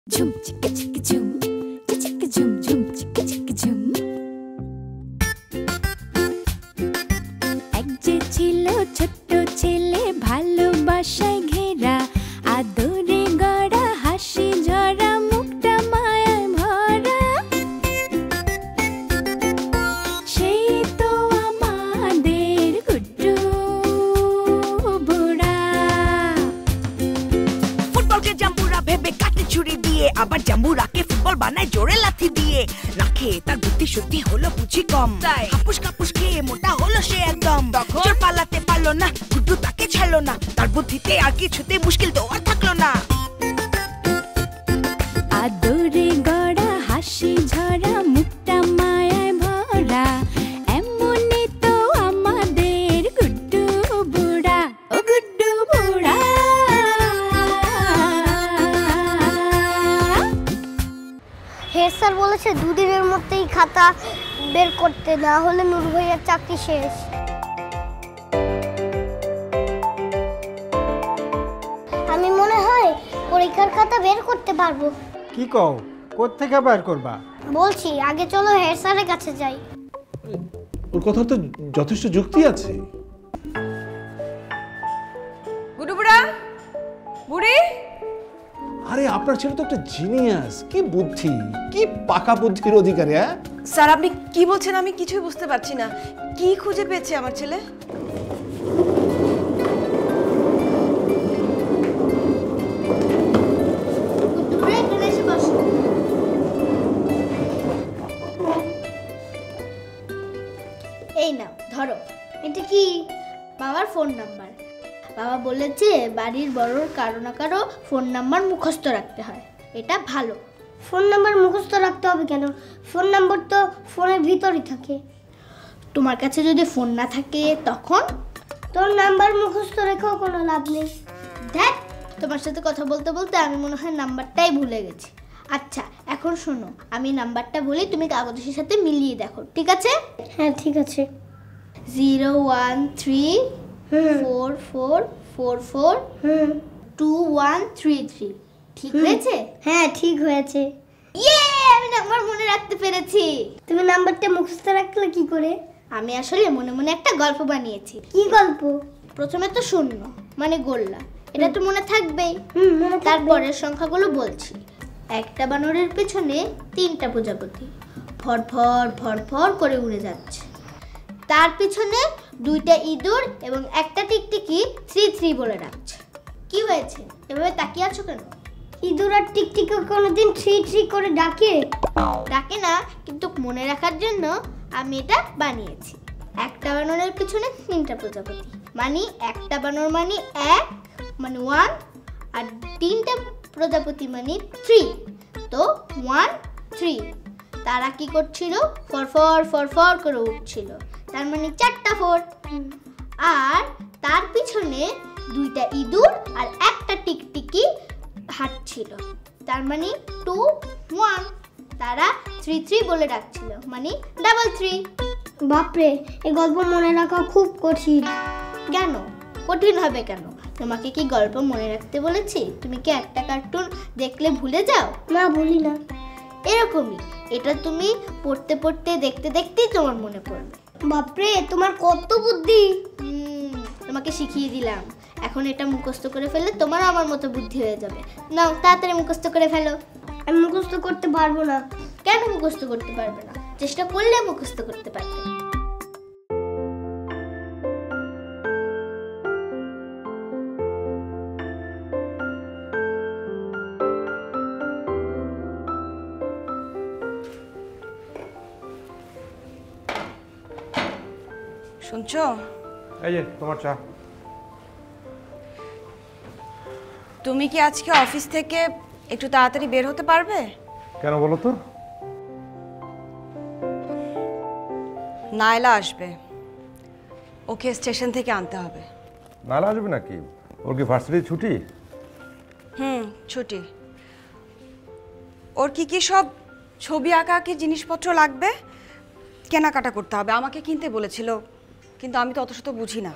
ঝুম চিকা চিকা ঝুম চিকা ঝুম ঝুম চিকা চিকা ঝুম। এক যে ছিল ছোট্ট ছেলে ভালোবাসায় ঘেরা, আদরে গড়া হাসি ঝরা মুখটা মায়ায় ভরা। সেই তো আমাদের গুড্ডুবুড়া। ফুটবলকে জাম্বুরা ভেবে কাটে ছুরি দিয়ে, আবার জাম্বুরাকে ফুটবল বানায় জোরে লাথি দিয়ে। না খেয়ে তার বুদ্ধি সত্যি হলো বুঝি কম, হাপুস কাপুস খেয়ে মোটা হলো সে একদম। চোর পালাতে পারলো না, গুড্ডু তাকে ছাড়লো না, তার বুদ্ধিতে আর কিছুতে মুশকিল তো আর থাকলো না। আদরে গড়া হাসি ঝরা মুখটা মায়ায় ভরা, এমনই তো আমাদের গুড্ডুবুড়া। ও গুড্ডুবুড়া। হেড স্যার বলেছে দুদিনের মধ্যেই খাতা বের করতে, না হলে নূর ভাইয়ার চাকরি শেষ। আমি মনে হয় পরীক্ষার খাতা বের করতে পারবো। কি কও, কোত্থেকে বের করবা? বলছি আগে চলো হেড স্যারের কাছে যাই। ওর কথা তো যথেষ্ট যুক্তি আছে। গুডুবুরা, বুড়ি। আরে আপনার ছেলে তো একটা জিনিয়াস, কি বুদ্ধি, কি পাকা বুদ্ধির অধিকারী। হ্যাঁ স্যার আপনি কি বলছেন আমি কিছুই বুঝতে পারছি না। কি খুঁজে পেয়েছে আমার ছেলে? এই নাও ধরো। এটা কি? বাবার ফোন নাম্বার। বাবা বলেছে বাড়ির বড়র কারো না কারো ফোন নাম্বার মুখস্থ রাখতে হয়, এটা ভালো। ফোন নাম্বার মুখস্থ রাখতে হবে কেন? ফোন নাম্বার তো ফোনের ভিতরই থাকে। তোমার কাছে যদি ফোন না থাকে তখন তোর নাম্বার মুখস্থ রেখেও কোনো লাভ নেই। দেখ, তোমার সাথে কথা বলতে বলতে আমি মনে হয় নাম্বারটাই ভুলে গেছি। আচ্ছা এখন শোনো, আমি নাম্বারটা বলি, তুমি কাগজের সাথে মিলিয়ে দেখো, ঠিক আছে? হ্যাঁ ঠিক আছে। 01344442133। ঠিক হয়েছে? হ্যাঁ ঠিক হয়েছে। ইয়ে, আমি নাম্বার মনে রাখতে পেরেছি। তুমি নাম্বারটা মুখস্থ রাখলে কি করে? আমি আসলে মনে মনে একটা গল্প বানিয়েছি। কি গল্প? প্রথমে তো শূন্য মানে গোল্লা, এটা তো মনে থাকবেই। তারপরের সংখ্যাগুলো বলছি। একটা বানরের পেছনে 3টা প্রজাপতি ফরফর ফরফর করে উড়ে যাচ্ছে। তার পিছনে 2টা ইঁদুর এবং একটা টিকটিকি 3 বলে ডাকছে। কি হয়েছে? এভাবে তাকিয়ে আছো কেন? ইঁদুর আর টিকটিকি কোনোদিন 3 করে ডাকে? ডাকে না, কিন্তু মনে রাখার জন্য আমি এটা বানিয়েছি। একটা বানরের পিছনে 3টা প্রজাপতি মানে একটা বানর মানে 1 মানে 1, আর 3টা প্রজাপতি মানে 3, তো 1 3। তারা কি করছিল? ফরফর ফরফর করে উঠছিল, তার মানে 4টা 4। আর তার পিছনে 2টা ইঁদুর আর একটা টিকটিকি হাঁটছিল, তার মানে 2 1। তারা 3 বলে ডাকছিল মানে 3। বাপরে, এই গল্প মনে রাখা খুব কঠিন। কেন কঠিন হবে কেন? তোমাকে কি গল্প মনে রাখতে বলেছি? তুমি কি একটা কার্টুন দেখলে ভুলে যাও? না, ভুলি না। এরকমই, এটা তুমি পড়তে পড়তে দেখতে দেখতেই তোমার মনে পড়বে। বাপরে, তোমার কত বুদ্ধি! তোমাকে শিখিয়ে দিলাম, এখন এটা মুখস্থ করে ফেললে তোমার আমার মতো বুদ্ধি হয়ে যাবে। নাও তাড়াতাড়ি মুখস্থ করে ফেলো। আমি মুখস্থ করতে পারবো না। কেন মুখস্থ করতে পারবে না? চেষ্টা করলে মুখস্থ করতে পারবে। শুনছো? এই যে তোমার চা। তুমি কি আজকে অফিস থেকে একটু তাড়াতাড়ি বের হতে পারবে? কেন বলো তো? নায়লা আসবে, ওকে স্টেশন থেকে আনতে হবে। নালা আসবে নাকি? ওর কি ভার্সিটি ছুটি? ছুটি। ওর কি কি সব ছবি আঁকা কি জিনিসপত্র লাগবে, কেনাকাটা করতে হবে, আমাকে কিনতে বলেছিল, কিন্তু আমি তো অত শত বুঝি না।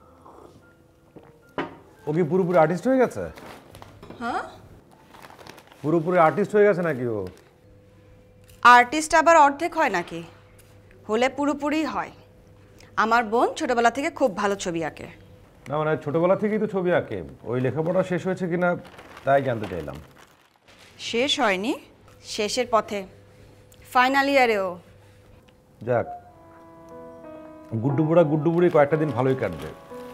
ও কি পুরোপুরি আর্টিস্ট হয়ে গেছে? হ্যাঁ পুরোপুরি আর্টিস্ট হয়ে গেছে নাকি ও? আর্টিস্ট আবার অর্ধেক হয় নাকি? হলে পুরোপুরি হয়। আমার বোন ছোটবেলা থেকে খুব ভালো ছবি আঁকে। না মানে ছোটবেলা থেকেই তো ছবি আঁকে, ওই লেখাপড়া শেষ হয়েছে কিনা তাই জানতে চাইলাম। শেষ হয়নি, শেষের পথে, ফাইনাল ইয়ারেও। যাক, গুড্ডুবুড়া গুড্ডুবুড়ি কয়েকটা দিন ভালোই কাটবে।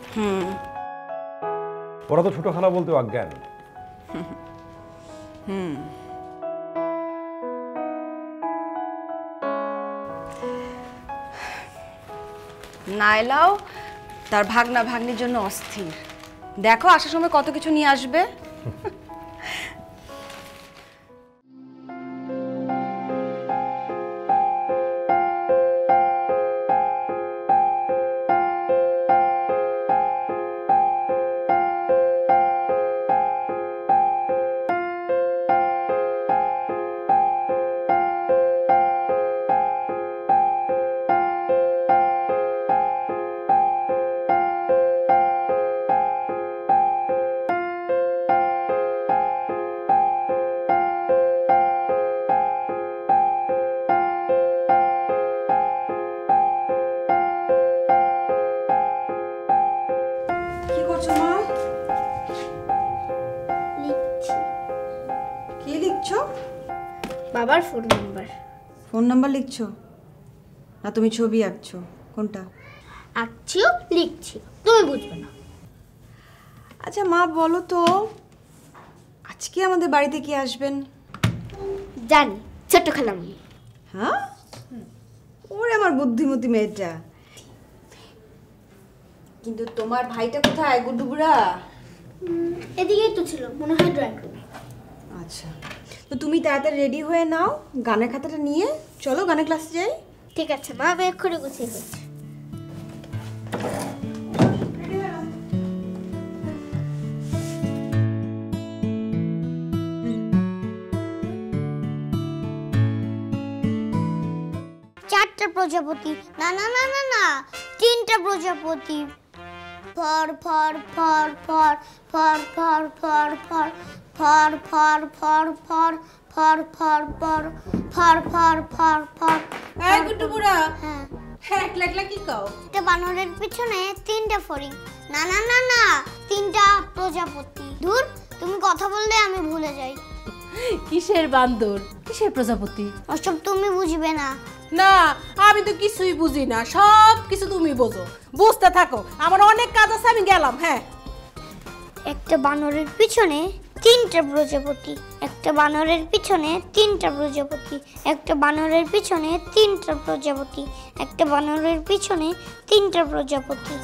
ওরা তো ছোট খেলা বলতে অজ্ঞান। নাইলাও তার ভাগনা ভাগ্নির জন্য অস্থির। দেখো আসার সময় কত কিছু নিয়ে আসবে। কি করছো মা? লিখছি। কি লিখছো? বাবার ফোন নাম্বার। ফোন নাম্বার লিখছো না তুমি ছবি আঁকছো? কোনটা আঁকছিও লিখছি, তুমি বুঝবে না। আচ্ছা মা বলো তো, আজকে আমাদের বাড়িতে কি আসবেন? জানি, ছোট্ট খালামণি। হ্যাঁ, ওরে আমার বুদ্ধিমতী মেয়েটা। কিন্তু তোমার ভাইটা কোথায় গুড্ডুবুড়া? এদিকেই তো ছিল, মনে হয় ড্রয়িং রুমে। আচ্ছা, তো তুমি তাড়াতাড়ি রেডি হয়ে নাও, গানের খাতাটা নিয়ে চলো গানের ক্লাসে যাই। ঠিক আছে মা, আমি এক্ষুনি গুছিয়ে ফেলছি। চারটা প্রজাপতি, না না না না না, তিনটা প্রজাপতি। For for for for for for for for for for for for for for for for for for for. এই গুড্ডুবুড়া, হ্যাঁ, হ্যাঁ একলা একলা কি কও? একটা বানরের পিছনে তিনটা ফড়িং। না না না না, তিনটা প্রজাপতি। ধুর, তুমি কথা বললে আমি ভুলে যাই। কিসের বান্দর, কিসের প্রজাপতি? ওসব তুমি বুঝবে না। না, আমি তো কিছুই বুঝি না, সব কিছু তুমি বোঝো। বুঝতে থাকো, আমার অনেক কাজ আছে, আমি গেলাম। হ্যাঁ, একটা বানরের পিছনে তিনটা প্রজাপতি, একটা বানরের পিছনে তিনটা প্রজাপতি, একটা বানরের পিছনে তিনটা প্রজাপতি, একটা বানরের পিছনে তিনটা প্রজাপতি।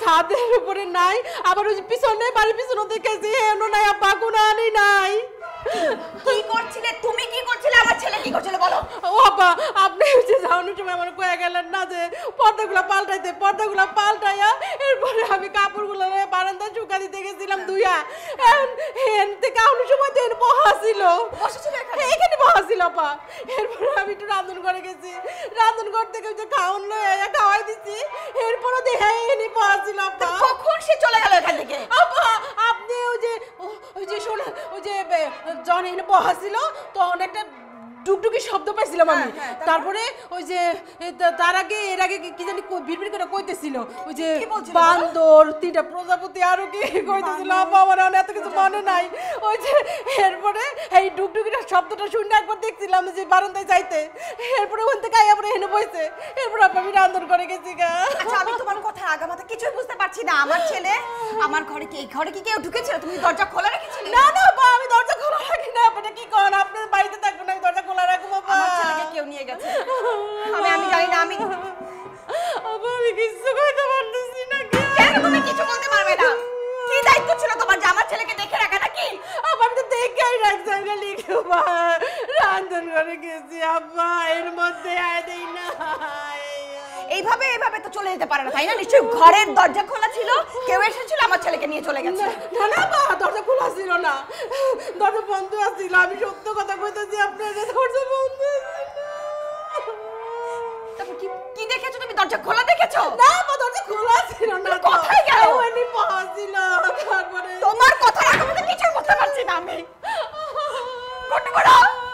ছাদের উপরে নাই, আবার ওই যে পিছনে বাড়ির পিছনে দেখেছি হেন নাই আব্বা, কোনো আনি নাই। কি করছিলে তুমি, কি করছিলে, আমার ছেলে কি করছিল বলো? ও আব্বা, আপনি যে যাওয়ানোর সময় আমার কয়ে গেলেন না যে পর্দাগুলো পাল্টাইতে, পর্দাগুলো পাল্টাইয়া এরপরে আমি কাপড়গুলো বারান্দায় শুকা দিতে গেছিলাম ধুইয়া, হেন থেকে আউনোর সময় তো বহা ছিল, এখানে বহা ছিল আপা। এরপরে আমি একটু রাঁধুন ঘরে গেছি, রাঁধুন ঘর থেকে যে খাওয়ান লইয়া খাওয়াই দিছি, এরপরে দেখে এখানে বহা ছিল আপা। কখন সে চলে গেল এখান থেকে? আপা আপনি ওই যে শোনে, ওই যে জন এখানে বহা ছিল তখন একটা ডুকডুকি শব্দ পাইছিলাম আমি। তারপরে ওই যে তার আগে এর আগে কি জানি বিড়বিড় করে কইতেছিল, ওই যে বান্দর, তিনটা প্রজাপতি, আরো কি কইতেছিল আপা, আমার এত কিছু মনে নাই। ওই যে এরপরে এই ডুকডুকিটার শব্দটা শুনে একবার দেখছিলাম যে বারান্দায় যাইতে, এরপরে ওখান থেকে আইয়া পরে এনে বইছে, এরপর আপা আমি রান্ধন করে গেছি গা। আচ্ছা আমি তোমার কথা আগামাথা কিছুই বুঝতে পারছি না। আমার ছেলে আমার ঘরে কি, এই ঘরে কি কেউ ঢুকেছিল? তুমি দরজা খোলা রেখেছিলে? না না আপা, আমি দরজা খোলা রাখি না। আপনি কি করেন, আপনি বাড়িতে থাকবেন, আমি দরজা খোলা রাখবো আপা। আমার ছেলেকে কেউ নিয়ে গেছে, আমি জানি না। আমি আমি কিছু কইতে পারতেছি না। কেন তুমি কিছু বলতে পারবে না? কি দায়িত্ব ছিল তোমার যে আমার ছেলেকে দেখে রাখা নাকি? আপা আমি তো দেখেই রাখতাম, লিখো রান্ধন করে গেছি আপা, এর মধ্যে আয় দেই না। এইভাবে এইভাবে তো চলে যেতে পারে না, তাই না? নিশ্চয়ই ঘরের দরজা খোলা ছিল, কেউ এসেছিল, আমার ছেলেকে নিয়ে চলে গেছে। না না বা, দরজা খোলা ছিল না, দরজা বন্ধ ছিল। আমি সত্য কথা কইতেছি আপনাকে, দরজা বন্ধ ছিল। তারপর কি দেখেছো তুমি? দরজা খোলা দেখেছো? না বা, দরজা খোলা ছিল না। কোথায় গেল? ওখানে পৌঁছিল। তারপরে তোমার কথা রাখতে কিছুই বুঝতে পারছি না আমি। গুড্ডুবুড়া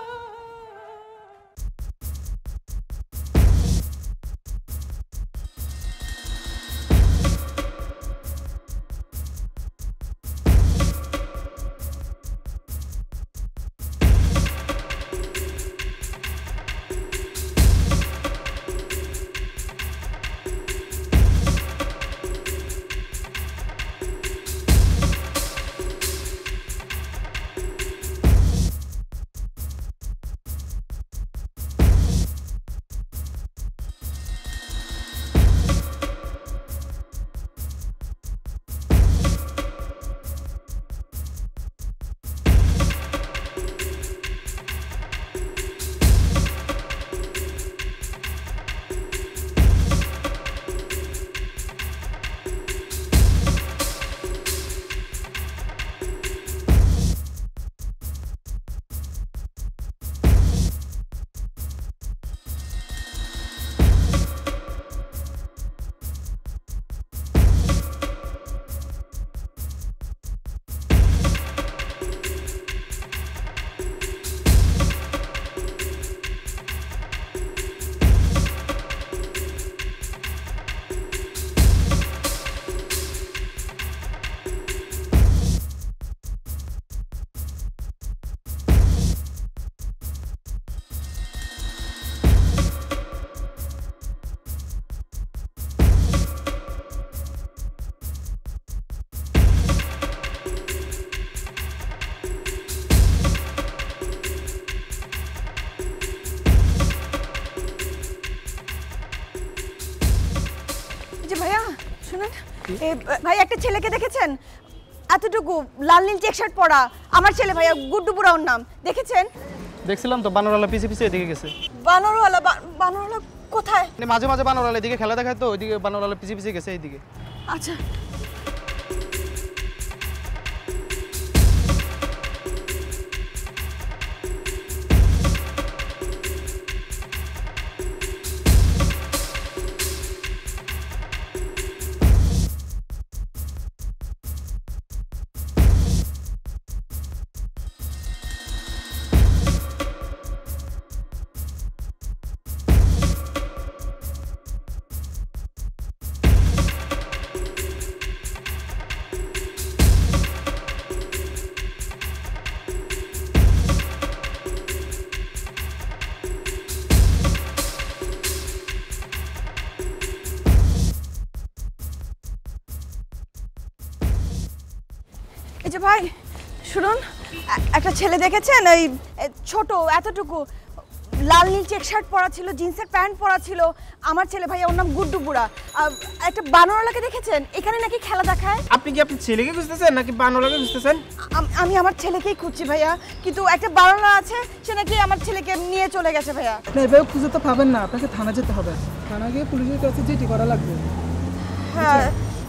ভাই একটা ছেলেকে দেখেছেন? এতটুকু লাল নীল চেক শার্ট পরা, আমার ছেলে ভাইয়া, গুড্ডুবুরা ওর নাম, দেখেছেন? দেখছিলাম তো, বানরওয়ালা পিছে পিছে এদিকে গেছে। বানরওয়ালা? বানরওয়ালা কোথায়? মাঝে মাঝে বানরওয়ালা এদিকে খেলা দেখায় তো, ওইদিকে বানরওয়ালা পিছে পিছে গেছে এইদিকে। আচ্ছা এই যে ভাই শুনুন, একটা ছেলে দেখেছেন? ওই ছোট, এতটুকু লাল নীল চেক শার্ট পরা ছিল, জিন্সের প্যান্ট পরা ছিল। আমার ছেলে ভাইয়া, ওর নাম গুড্ডুবুরা। একটা বানরওয়ালাকে দেখেছেন? এখানে নাকি খেলা দেখায়। আপনি কি আপনার ছেলেকে খুঁজতেছেন নাকি বানরওয়ালাকে খুঁজতেছেন? আমি আমার ছেলেকেই খুঁজছি ভাইয়া, কিন্তু একটা বানরওয়ালা আছে, সে নাকি আমার ছেলেকে নিয়ে চলে গেছে ভাইয়া। না, এভাবে খুঁজে তো পাবেন না, আপনাকে থানা যেতে হবে। থানা গিয়ে পুলিশের কাছে জিডি করা লাগবে। হ্যাঁ।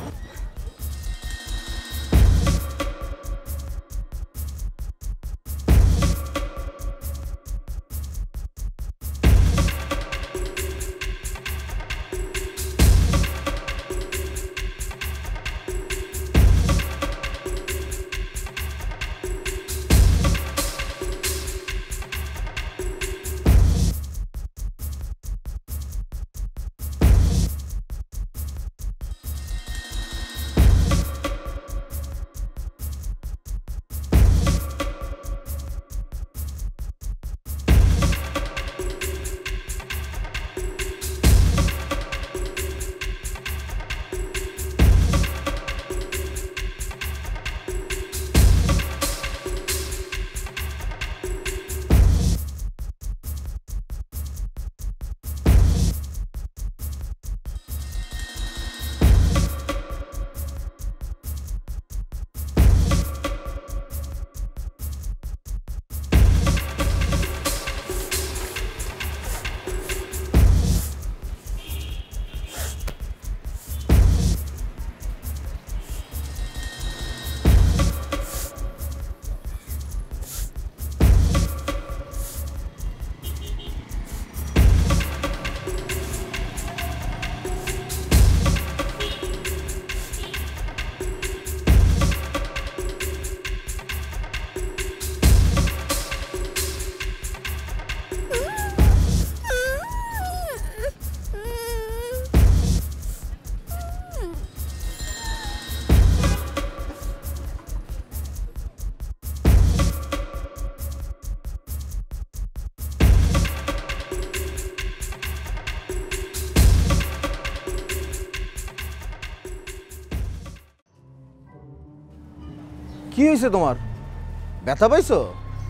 কি হয়েছে তোমার? ব্যথা পাইছো?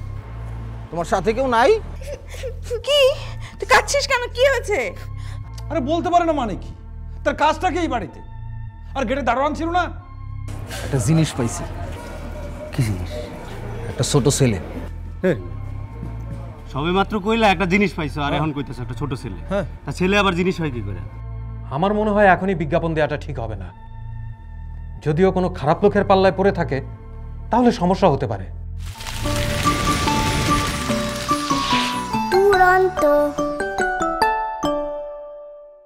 তোমার সাথে কেউ নাই? কি তুই কাঁদছিস কেন? কি হয়েছে? আরে বলতে পারে না মানে কি? তার কাজটা কি এই বাড়িতে? আর গেটে দারোয়ান ছিল না? একটা জিনিস পাইছি। কি জিনিস? একটা ছোট ছেলে। সবে মাত্র কইলা একটা জিনিস পাইছো, আর এখন কইতেছো একটা ছোট ছেলে। তা ছেলে আবার জিনিস হয় কি করে? আমার মনে হয় এখনই বিজ্ঞাপন দেওয়াটা ঠিক হবে না। যদিও কোনো খারাপ লোকের পাল্লায় পড়ে থাকে তাহলে সমস্যা হতে পারে। দুরন্ত।